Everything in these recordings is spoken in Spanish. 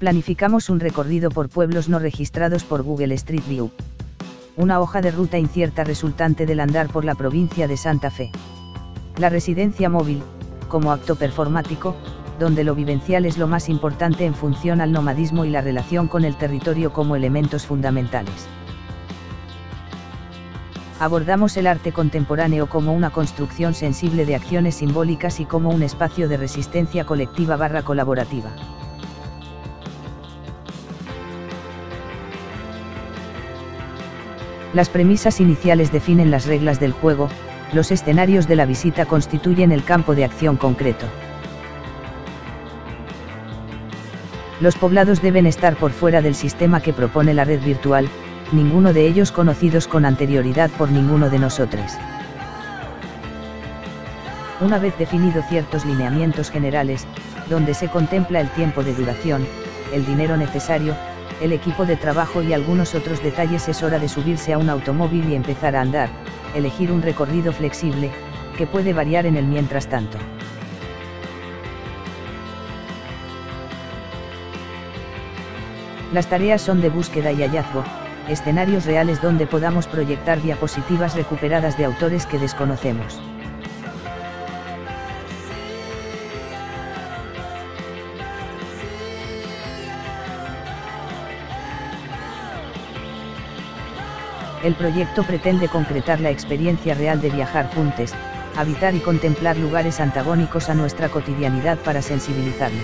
Planificamos un recorrido por pueblos no registrados por Google Street View. Una hoja de ruta incierta resultante del andar por la provincia de Santa Fe. La residencia móvil, como acto performático, donde lo vivencial es lo más importante en función al nomadismo y la relación con el territorio como elementos fundamentales. Abordamos el arte contemporáneo como una construcción sensible de acciones simbólicas y como un espacio de resistencia colectiva/colaborativa. Las premisas iniciales definen las reglas del juego, los escenarios de la visita constituyen el campo de acción concreto. Los poblados deben estar por fuera del sistema que propone la red virtual, ninguno de ellos conocidos con anterioridad por ninguno de nosotros. Una vez definidos ciertos lineamientos generales, donde se contempla el tiempo de duración, el dinero necesario, el equipo de trabajo y algunos otros detalles, es hora de subirse a un automóvil y empezar a andar, elegir un recorrido flexible, que puede variar en el mientras tanto. Las tareas son de búsqueda y hallazgo, escenarios reales donde podamos proyectar diapositivas recuperadas de autores que desconocemos. El proyecto pretende concretar la experiencia real de viajar juntos, habitar y contemplar lugares antagónicos a nuestra cotidianidad para sensibilizarnos.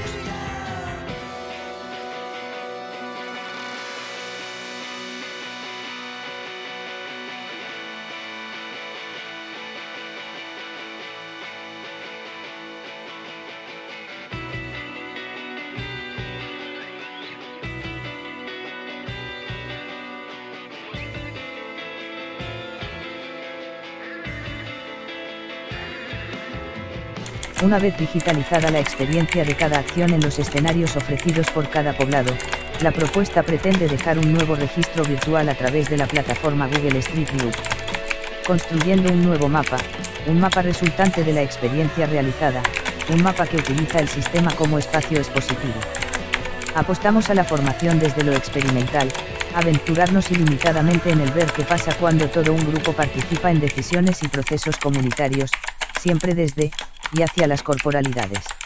Una vez digitalizada la experiencia de cada acción en los escenarios ofrecidos por cada poblado, la propuesta pretende dejar un nuevo registro virtual a través de la plataforma Google Street View. Construyendo un nuevo mapa, un mapa resultante de la experiencia realizada, un mapa que utiliza el sistema como espacio expositivo. Apostamos a la formación desde lo experimental, aventurarnos ilimitadamente en el ver qué pasa cuando todo un grupo participa en decisiones y procesos comunitarios, siempre desde y hacia las corporalidades.